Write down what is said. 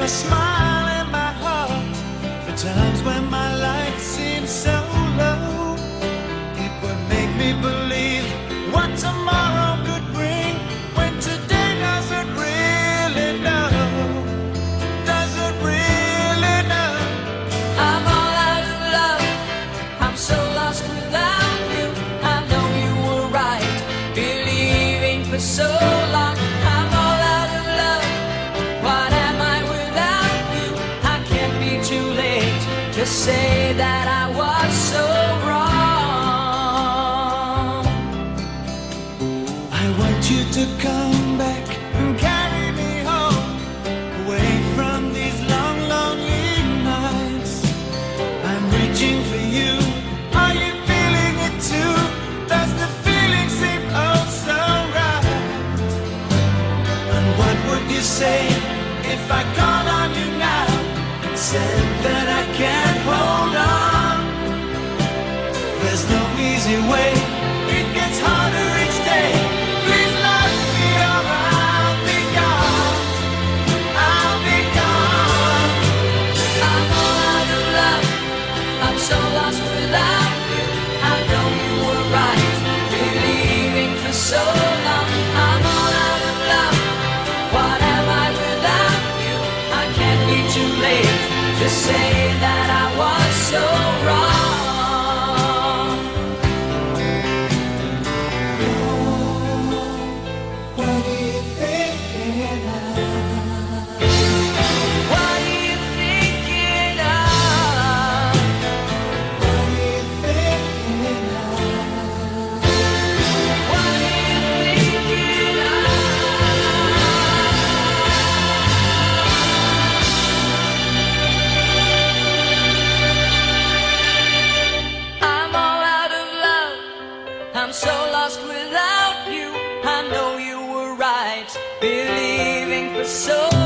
a smile in my heart for times when my life seems so low. It would make me believe what tomorrow could bring, when today doesn't really know. Doesn't really know. I'm all out of love, I'm so lost without you. I know you were right, believing for so long. I'm all out of love, what am I without you? I can't be too late to say that I was so wrong. I want you to come back and carry me home, away from these long, lonely nights. I'm reaching for you. Are you feeling it too? Does the feeling seem oh so right? And what would you say if I called on you now and said that I can't hold on? There's no easy way, it gets harder each day. Please love me or I'll be gone. I'll be gone. I'm all out of love, I'm so lost without you. I know you were right, believing for so long. I'm all out of love, what am I without you? I can't be too late to say that I was so wrong. What are you thinking of? What are you thinking of? What are you thinking of? What are you thinking of? I'm all out of love, I'm so lost without you. I know you were right, believing for so